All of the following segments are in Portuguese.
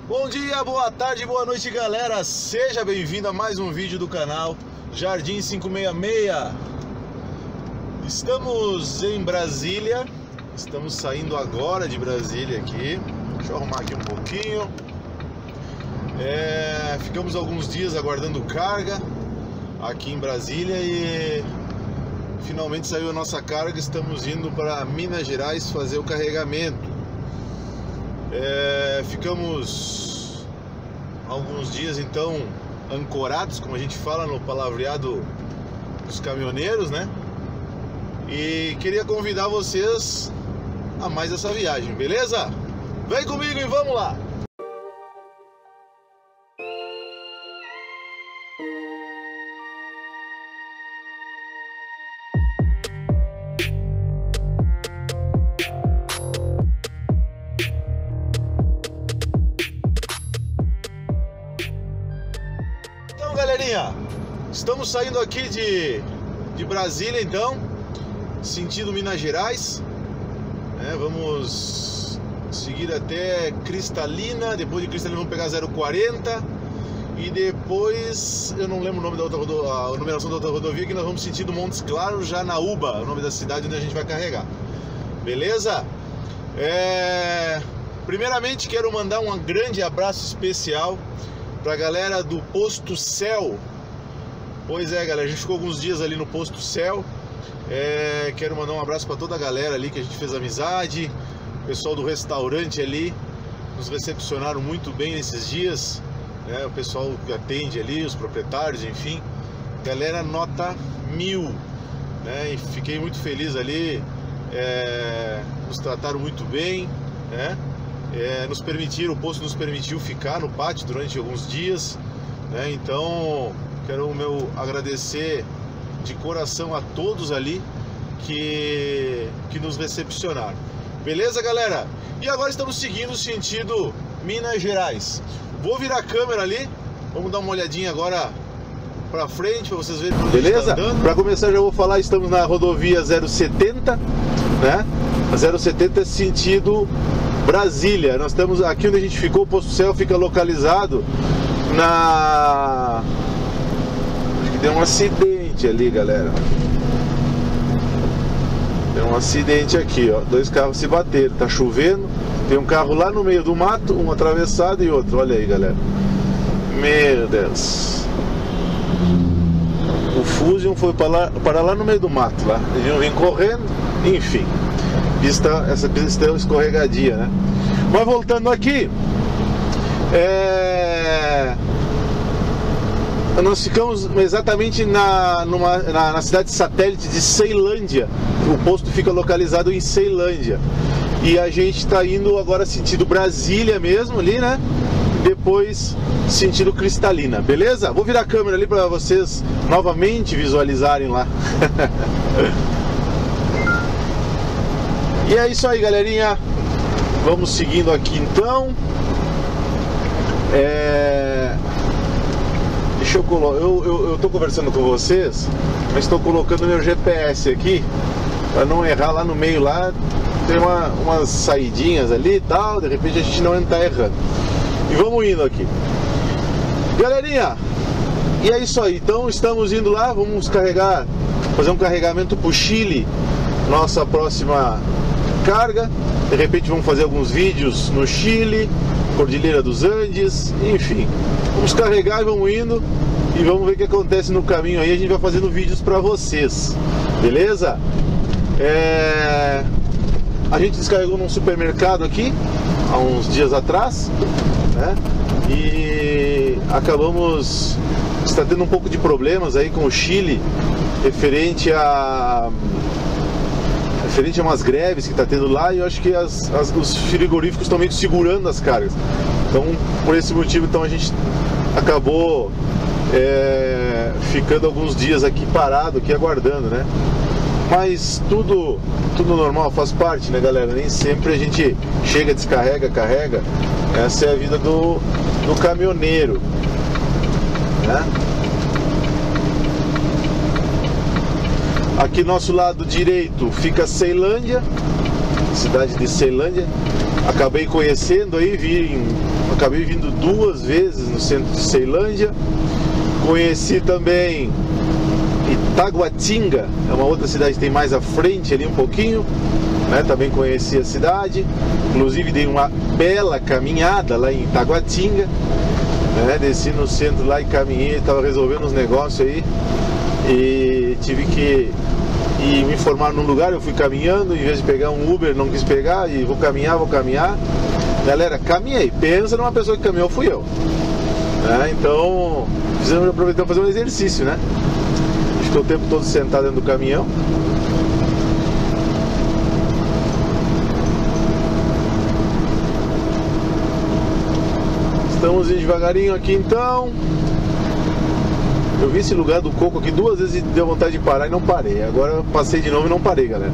Bom dia, boa tarde, boa noite, galera. Seja bem-vindo a mais um vídeo do canal Jardim 566. Estamos em Brasília. Estamos saindo agora de Brasília aqui. Deixa eu arrumar aqui um pouquinho. Ficamos alguns dias aguardando carga aqui em Brasília e finalmente saiu a nossa carga. Estamos indo para Minas Gerais fazer o carregamento. Ficamos alguns dias então ancorados, como a gente fala no palavreado dos caminhoneiros, né? E queria convidar vocês a mais essa viagem, beleza? Vem comigo e vamos lá! Então, galerinha, estamos saindo aqui de Brasília, então, sentido Minas Gerais. Vamos seguir até Cristalina. Depois de Cristalina vamos pegar 040 e depois eu não lembro o nome da outra a numeração da outra rodovia, que nós vamos sentido Montes Claros, Janaúba, o nome da cidade onde a gente vai carregar. Beleza? Primeiramente quero mandar um grande abraço especial pra galera do Posto Céu. Pois é, galera, a gente ficou alguns dias ali no Posto Céu. Quero mandar um abraço para toda a galera ali que a gente fez amizade. O pessoal do restaurante ali nos recepcionaram muito bem nesses dias, né? O pessoal que atende ali, os proprietários, enfim, galera nota 1000, né? E fiquei muito feliz ali. Nos trataram muito bem, né? O posto nos permitiu ficar no pátio durante alguns dias, né? Então quero agradecer de coração a todos ali que nos recepcionaram. Beleza, galera? E agora estamos seguindo o sentido Minas Gerais. Vou virar a câmera ali, vamos dar uma olhadinha agora pra frente para vocês verem. Beleza? Para começar já vou falar, estamos na rodovia 070, né? A 070 é sentido Brasília. Nós estamos aqui onde a gente ficou, o Posto Céu fica localizado na... Acho que deu um acidente ali, galera. Deu um acidente aqui, ó. Dois carros se bateram, tá chovendo. Tem um carro lá no meio do mato, um atravessado e outro. Olha aí, galera. Meu Deus. O Fusion foi para lá no meio do mato, lá. Eles iam vir correndo, enfim. Essa pista é escorregadia, né? Mas voltando aqui, nós ficamos exatamente na cidade satélite de Ceilândia. O posto fica localizado em Ceilândia. E a gente está indo agora sentido Brasília mesmo ali, né? Depois sentido Cristalina, beleza? Vou virar a câmera ali para vocês novamente visualizarem lá. E é isso aí, galerinha. Vamos seguindo aqui então. Deixa eu colocar. Eu tô conversando com vocês, mas estou colocando meu GPS aqui para não errar lá no meio. Lá tem umas saidinhas ali e tal. De repente a gente não está errando. E vamos indo aqui, galerinha. E é isso aí. Então estamos indo lá. Vamos fazer um carregamento para o Chile. Nossa próxima carga. De repente vamos fazer alguns vídeos no Chile, Cordilheira dos Andes, enfim. Vamos carregar e vamos indo e vamos ver o que acontece no caminho aí. A gente vai fazendo vídeos para vocês, beleza? A gente descarregou num supermercado aqui há uns dias atrás, né? E está tendo um pouco de problemas aí com o Chile referente a umas greves que está tendo lá, e eu acho que os frigoríficos estão meio que segurando as cargas. Então, por esse motivo, então, a gente acabou ficando alguns dias aqui parado, aqui aguardando, né? Mas tudo normal, faz parte, né, galera? Nem sempre a gente chega, descarrega, carrega. Essa é a vida do caminhoneiro, né? Aqui nosso lado direito fica Ceilândia, cidade de Ceilândia. acabei conhecendo aí, acabei vindo 2 vezes no centro de Ceilândia. Conheci também Itaguatinga, é uma outra cidade que tem mais à frente ali um pouquinho, né? Também conheci a cidade, inclusive dei uma bela caminhada lá em Itaguatinga, né? Desci no centro lá e caminhei, estava resolvendo uns negócios aí e tive que ir me informar num lugar. Eu fui caminhando, em vez de pegar um Uber, não quis pegar, e vou caminhar. Galera, caminhei, pensa numa pessoa que caminhou, fui eu, né? Então, aproveitamos para fazer um exercício, né? Estou o tempo todo sentado dentro do caminhão. Estamos indo devagarinho aqui então. Eu vi esse lugar do coco aqui 2 vezes e deu vontade de parar e não parei. Agora eu passei de novo e não parei, galera.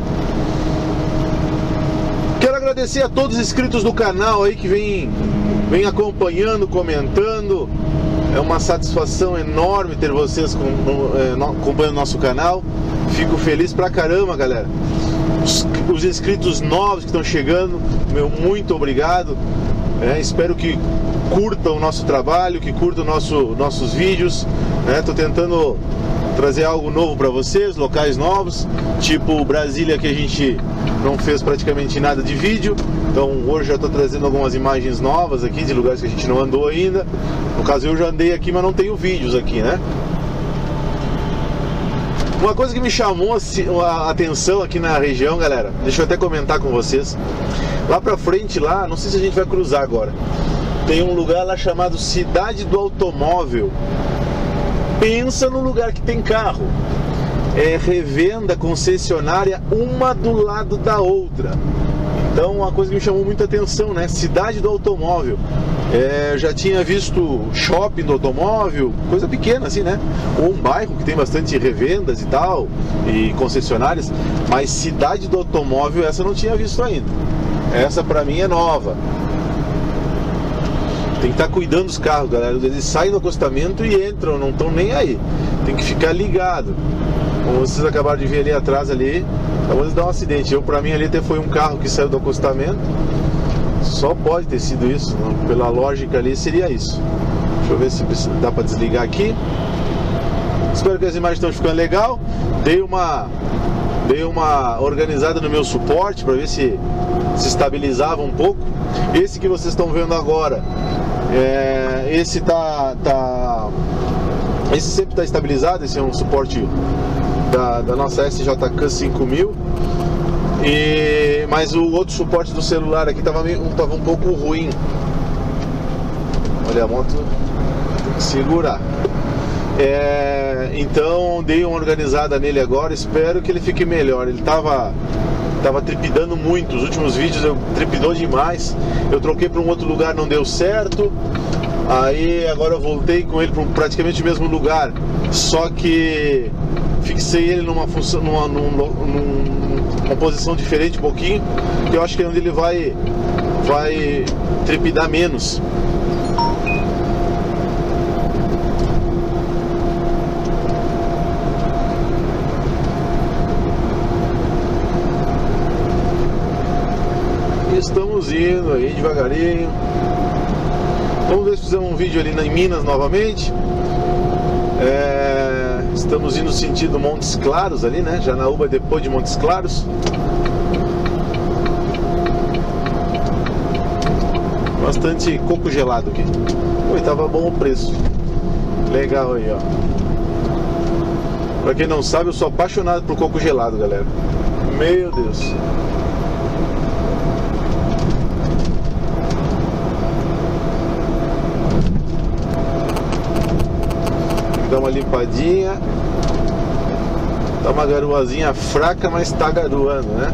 Quero agradecer a todos os inscritos do canal aí que vem acompanhando, comentando. É uma satisfação enorme ter vocês acompanhando nosso canal. Fico feliz pra caramba, galera. Os inscritos novos que estão chegando, meu muito obrigado. Espero que curtam o nosso trabalho, que curtam nossos vídeos. Tô tentando trazer algo novo para vocês, locais novos, tipo Brasília, que a gente não fez praticamente nada de vídeo. Então hoje já estou trazendo algumas imagens novas aqui de lugares que a gente não andou ainda. No caso eu já andei aqui, mas não tenho vídeos aqui, né? Uma coisa que me chamou a atenção aqui na região, galera, deixa eu até comentar com vocês. Lá pra frente, lá, não sei se a gente vai cruzar agora, tem um lugar lá chamado Cidade do Automóvel. Pensa no lugar que tem carro. É revenda, concessionária, uma do lado da outra. Então, uma coisa que me chamou muita atenção, né? Cidade do Automóvel. Eu já tinha visto shopping do automóvel, coisa pequena assim, né? Ou um bairro que tem bastante revendas e tal, e concessionárias. Mas Cidade do Automóvel, essa eu não tinha visto ainda. Essa pra mim é nova. Tem que estar cuidando dos carros, galera. Eles saem do acostamento e entram, não estão nem aí. Tem que ficar ligado. Como vocês acabaram de ver ali atrás ali, acabou de dar um acidente. Pra mim ali até foi um carro que saiu do acostamento. Só pode ter sido isso, não? Pela lógica ali seria isso. Deixa eu ver se dá para desligar aqui. Espero que as imagens estão ficando legal. Dei uma organizada no meu suporte para ver se estabilizava um pouco. Esse que vocês estão vendo agora, esse esse sempre está estabilizado. Esse é um suporte da nossa SJK 5000. Mas o outro suporte do celular aqui tava um pouco ruim. Olha, a moto tem que segurar. Então dei uma organizada nele agora. Espero que ele fique melhor. Ele tava trepidando muito. Os últimos vídeos trepidou demais. Eu troquei para um outro lugar, não deu certo. Aí agora eu voltei com ele para praticamente o mesmo lugar. Só que fixei ele numa função, numa posição diferente um pouquinho, que eu acho que é onde ele vai trepidar menos. Estamos indo aí devagarinho. Vamos ver se fizemos um vídeo ali em Minas novamente. Estamos indo sentido Montes Claros ali, né? Janaúba depois de Montes Claros. Bastante coco gelado aqui. Oi, tava bom o preço. Legal aí, ó. Pra quem não sabe, eu sou apaixonado por coco gelado, galera. Meu Deus. Dá uma limpadinha. Tá uma garoazinha fraca, mas tá garoando, né?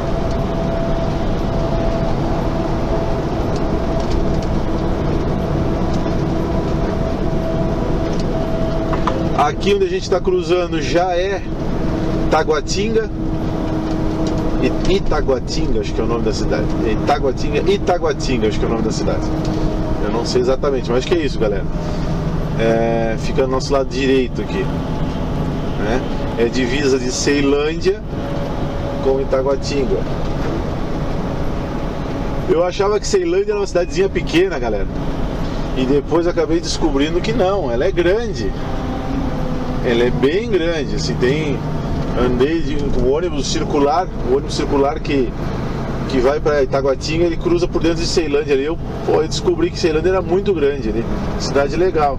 Aqui onde a gente está cruzando já é Itaguatinga. Itaguatinga, acho que é o nome da cidade. Itaguatinga, acho que é o nome da cidade. Eu não sei exatamente, mas acho que é isso, galera. Fica do nosso lado direito aqui, né? É divisa de Ceilândia com Itaguatinga. Eu achava que Ceilândia era uma cidadezinha pequena, galera. E depois acabei descobrindo que não, ela é grande. Ela é bem grande, assim, andei com o ônibus circular que vai para Itaguatinga, ele cruza por dentro de Ceilândia ali. Eu descobri que Ceilândia era muito grande ali, cidade legal.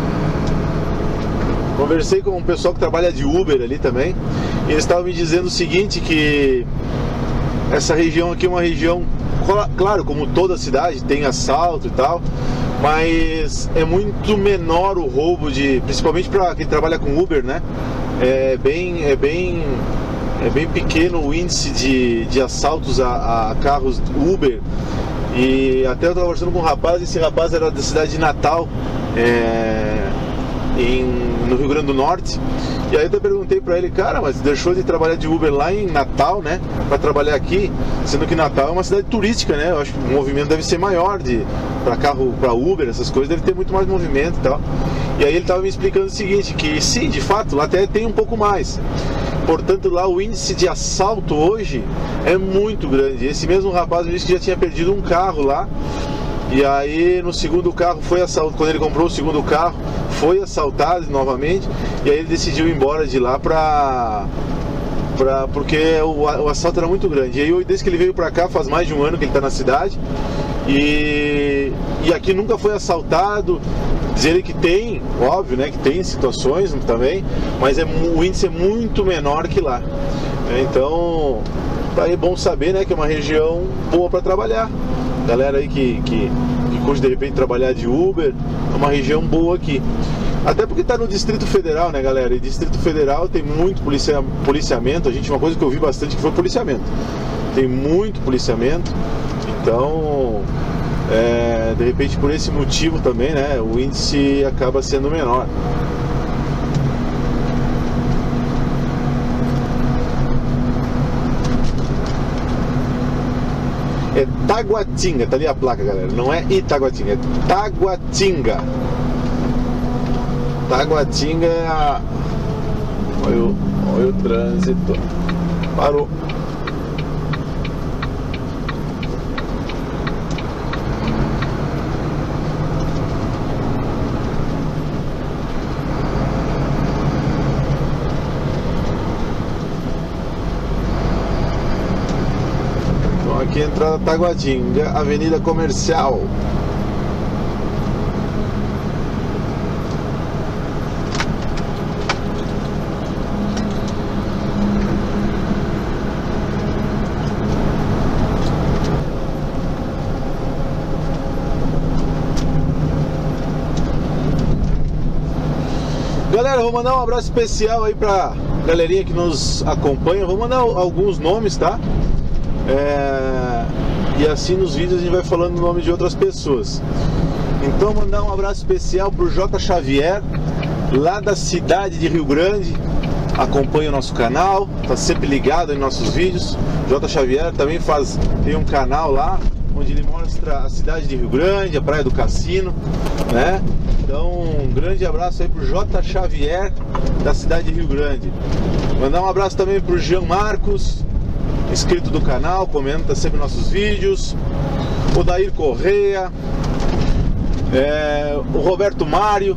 Conversei com um pessoal que trabalha de Uber ali também, e eles estavam me dizendo o seguinte, que essa região aqui é uma região, claro, como toda cidade, tem assalto e tal, mas é muito menor o roubo principalmente para quem trabalha com Uber, né? É bem pequeno o índice de assaltos a carros Uber. E até eu estava conversando com um rapaz, esse rapaz era da cidade de Natal, no Rio Grande do Norte. E aí eu até perguntei pra ele, cara, mas deixou de trabalhar de Uber lá em Natal, né, pra trabalhar aqui, sendo que Natal é uma cidade turística, né? Eu acho que o movimento deve ser maior pra carro, pra Uber, essas coisas, deve ter muito mais movimento e tal. E aí ele tava me explicando o seguinte, que sim, de fato, lá até tem um pouco mais. Portanto, lá o índice de assalto hoje é muito grande. Esse mesmo rapaz me disse que já tinha perdido um carro lá. E aí no segundo carro foi assaltado, quando ele comprou o segundo carro, foi assaltado novamente. E aí ele decidiu ir embora de lá porque o assalto era muito grande. E aí desde que ele veio pra cá, faz mais de um ano que ele tá na cidade. E aqui nunca foi assaltado. Dizer ele que tem, óbvio, né, que tem situações também, mas o índice é muito menor que lá. Então, tá aí bom saber, né, que é uma região boa para trabalhar. Galera aí que curte de repente trabalhar de Uber, é uma região boa aqui. Até porque tá no Distrito Federal, né, galera? E Distrito Federal tem muito policiamento. Uma coisa que eu vi bastante que foi policiamento. Tem muito policiamento. Então, de repente por esse motivo também, né, o índice acaba sendo menor. É Taguatinga, tá ali a placa, galera. Não é Itaguatinga, é Taguatinga. Taguatinga é a... Olha o trânsito. Parou. Aqui entrada Taguatinga, Avenida Comercial. Galera, vou mandar um abraço especial aí pra galerinha que nos acompanha. Vou mandar alguns nomes, tá? E assim nos vídeos a gente vai falando o nome de outras pessoas. Então mandar um abraço especial pro J. Xavier, lá da cidade de Rio Grande. Acompanha o nosso canal, tá sempre ligado em nossos vídeos. J. Xavier também tem um canal lá onde ele mostra a cidade de Rio Grande, a Praia do Cassino, né? Então um grande abraço aí pro J. Xavier, da cidade de Rio Grande. Mandar um abraço também pro Jean Marcos, inscrito do canal, comenta sempre nossos vídeos. O Dair Correia, o Roberto Mário,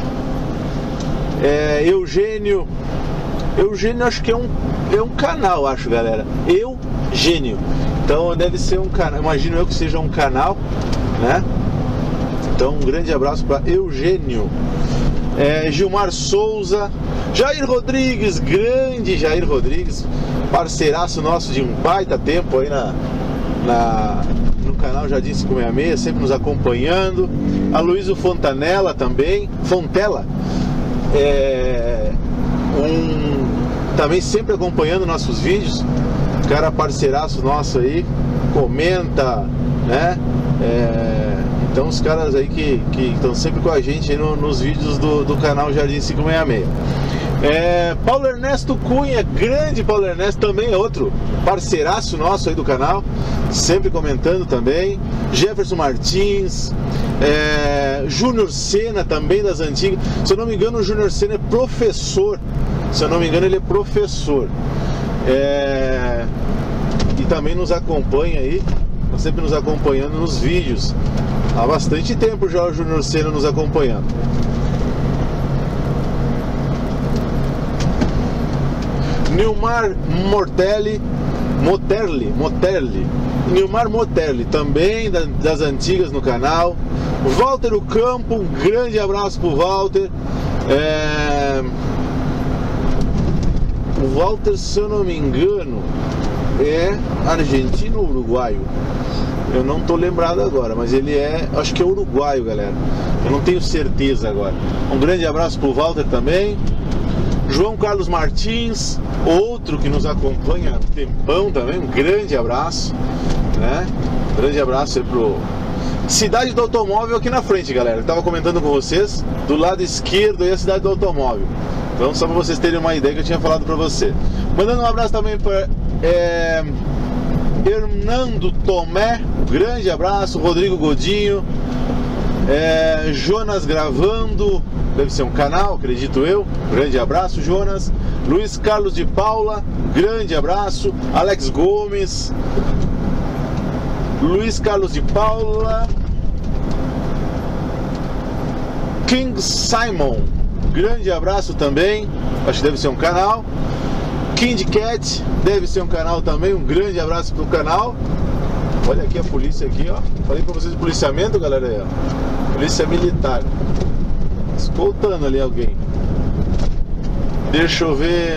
Eugênio. Eugênio acho que é um canal, acho, galera. Eugênio. Então deve ser um canal, imagino eu que seja um canal, né? Então um grande abraço para Eugênio. Gilmar Souza, Jair Rodrigues, grande Jair Rodrigues, parceiraço nosso de um baita tempo aí no canal Jardim 566, sempre nos acompanhando. A Luísa Fontanella também, Fontela, também sempre acompanhando nossos vídeos, cara parceiraço nosso aí, comenta, né? Então os caras aí que estão sempre com a gente aí nos vídeos do canal Jardim 566. Paulo Ernesto Cunha, grande Paulo Ernesto, também é outro parceiraço nosso aí do canal, sempre comentando também. Jefferson Martins, Júnior Sena, também das antigas. Se eu não me engano, o Júnior Sena é professor. Se eu não me engano, ele é professor. E também nos acompanha aí. tá sempre nos acompanhando nos vídeos. Há bastante tempo já o Júnior Senna nos acompanhando. Nilmar Moterli, Nilmar Moterli, também das antigas no canal. Walter Ocampo, um grande abraço pro Walter. O Walter, se eu não me engano, é argentino ou uruguaio? Eu não tô lembrado agora, mas ele é, acho que é uruguaio, galera. Eu não tenho certeza agora. Um grande abraço pro Walter também. João Carlos Martins, outro que nos acompanha há um tempão também, um grande abraço, né? Grande abraço aí pro Cidade do Automóvel aqui na frente, galera. Eu tava comentando com vocês, do lado esquerdo aí a Cidade do Automóvel. Então, só para vocês terem uma ideia que eu tinha falado para você. Mandando um abraço também para Hernando Tomé, um grande abraço. Rodrigo Godinho, Jonas Gravando, deve ser um canal, acredito eu. Grande abraço, Jonas. Luiz Carlos de Paula, grande abraço. Alex Gomes, Luiz Carlos de Paula, King Simon, grande abraço também. Acho que deve ser um canal. Kind Cat, deve ser um canal também. Um grande abraço pro canal. Olha aqui a polícia aqui, ó. Falei pra vocês de policiamento, galera aí, ó. Polícia militar escoltando ali alguém. Deixa eu ver.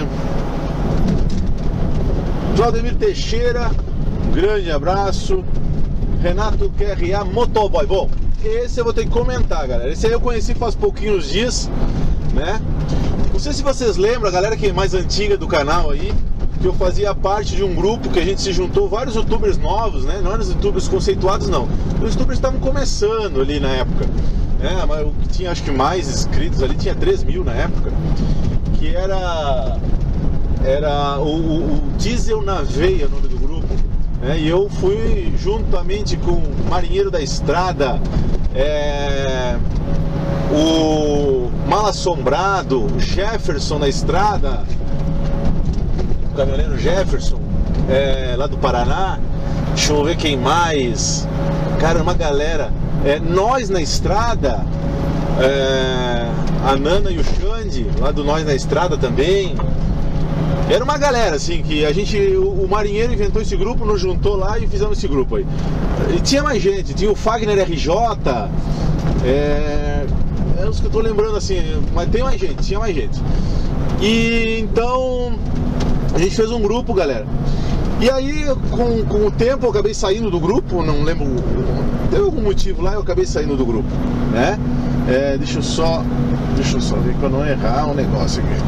Vladimir Teixeira, um grande abraço. Renato QRA Motoboy. Bom, esse eu vou ter que comentar, galera. Esse aí eu conheci faz pouquinhos dias, né? Não sei se vocês lembram, a galera que é mais antiga do canal aí, que eu fazia parte de um grupo que a gente se juntou, vários youtubers novos, né? Não eram os youtubers conceituados, não. Os youtubers estavam começando ali na época, né? Mas o que tinha, acho que mais inscritos ali, tinha 3 mil na época, que era o Diesel na Veia, o nome do grupo, né? E eu fui juntamente com o Marinheiro da Estrada, o Mal Assombrado, o Jefferson na Estrada, o caminhoneiro Jefferson, lá do Paraná. Deixa eu ver quem mais. Cara, uma galera. Nós na Estrada, a Nana e o Xande, lá do Nós na Estrada também. Era uma galera assim que a gente, o Marinheiro inventou esse grupo, nos juntou lá e fizemos esse grupo aí. E tinha mais gente, tinha o Fagner RJ, é os que eu tô lembrando assim, mas tem mais gente, tinha mais gente. E então a gente fez um grupo, galera. E aí com o tempo eu acabei saindo do grupo, não lembro, teve algum motivo lá, eu acabei saindo do grupo, né? Deixa eu só ver pra não errar um negócio aqui.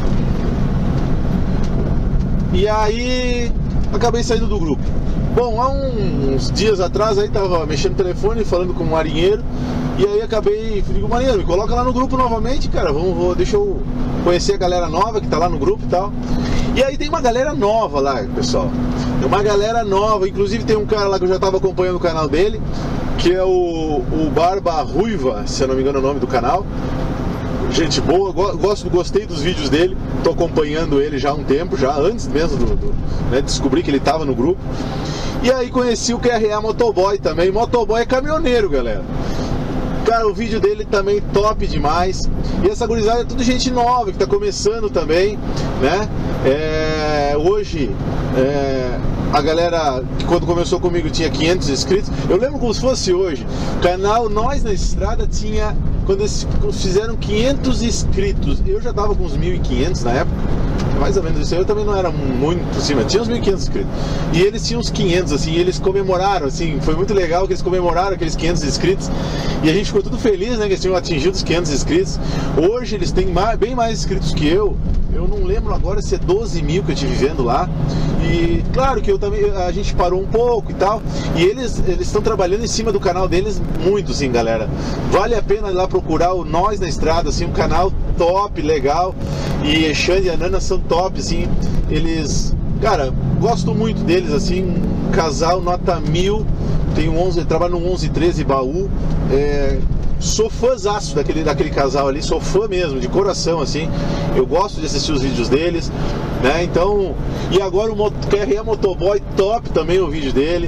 E aí acabei saindo do grupo. Bom, há uns dias atrás aí tava mexendo no telefone, falando com o Marinheiro. E aí acabei, digo, Marinheiro, me coloca lá no grupo novamente, cara. Deixa eu conhecer a galera nova que tá lá no grupo e tal. E aí tem uma galera nova lá, pessoal. Tem uma galera nova, inclusive tem um cara lá que eu já tava acompanhando o canal dele, que é o Barba Ruiva, se eu não me engano é o nome do canal. Gente boa, gostei dos vídeos dele. Tô acompanhando ele já há um tempo, já antes mesmo né, descobri que ele tava no grupo. E aí conheci o QRA Motoboy também. Motoboy é caminhoneiro, galera. Cara, o vídeo dele também top demais. E essa gurizada é tudo gente nova que tá começando também, né? Hoje a galera que quando começou comigo tinha 500 inscritos. Eu lembro como se fosse hoje. O canal Nós na Estrada tinha, quando eles fizeram 500 inscritos, eu já tava com uns 1.500 na época, mais ou menos isso aí. Eu também não era muito assim, mas tinha uns 1.500 inscritos. E eles tinham uns 500, assim, e eles comemoraram, assim, foi muito legal que eles comemoraram aqueles 500 inscritos. E a gente ficou tudo feliz, né, que eles tinham atingido os 500 inscritos. Hoje eles têm bem mais inscritos que eu. Eu não lembro agora se é 12 mil que eu estive vendo lá. E claro que a gente parou um pouco e tal. E eles estão trabalhando em cima do canal deles muito, assim, galera. Vale a pena ir lá procurar o Nós na Estrada, assim, um canal top, legal. E a Xande e a Nana são top, assim. Eles, cara, gosto muito deles, assim. Um casal nota 1000. Tem trabalha no 1113 Baú. Sou fãzaço daquele casal ali, sou fã mesmo, de coração, assim. Eu gosto de assistir os vídeos deles, né? Então, e agora o QRA Motoboy, top também o vídeo dele.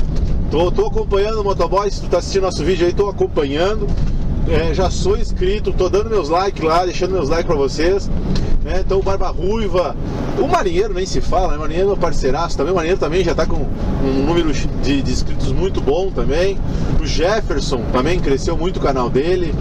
Tô acompanhando o motoboy. Se tu tá assistindo nosso vídeo aí, tô acompanhando. Já sou inscrito, tô dando meus likes lá, deixando meus likes pra vocês, né? Então o Barba Ruiva, o Marinheiro nem se fala, né? O Marinheiro é meu parceiraço também. O Marinheiro também já tá com um número de inscritos muito bom também. O Jefferson também cresceu muito o canal dele.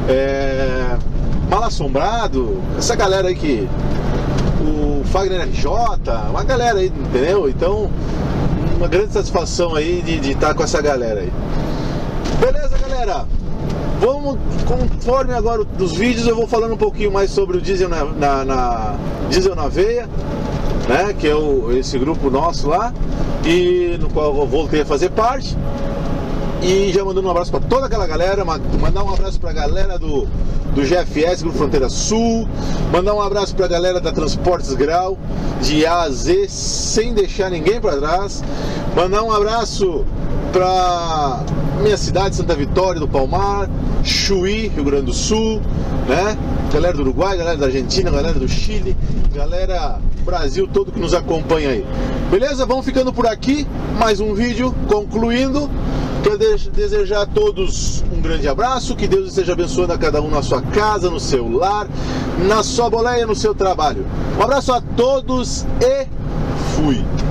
Mal Assombrado, essa galera aí que... O Fagner RJ, uma galera aí, entendeu? Então, uma grande satisfação aí de estar com essa galera aí. Beleza, galera? Vamos, conforme agora dos vídeos, eu vou falando um pouquinho mais sobre o Diesel Diesel na Veia, né? Que é esse grupo nosso lá, e no qual eu voltei a fazer parte. E já mandando um abraço para toda aquela galera, mandar um abraço para a galera do GFS, Grupo Fronteira Sul, mandar um abraço para a galera da Transportes Grau, de A a Z, sem deixar ninguém para trás, mandar um abraço para minha cidade, Santa Vitória do Palmar, Chuí, Rio Grande do Sul, né? Galera do Uruguai, galera da Argentina, galera do Chile, galera Brasil todo que nos acompanha aí. Beleza? Vamos ficando por aqui, mais um vídeo concluindo. Quero desejar a todos um grande abraço, que Deus esteja abençoando a cada um na sua casa, no seu lar, na sua boleia, no seu trabalho. Um abraço a todos e fui!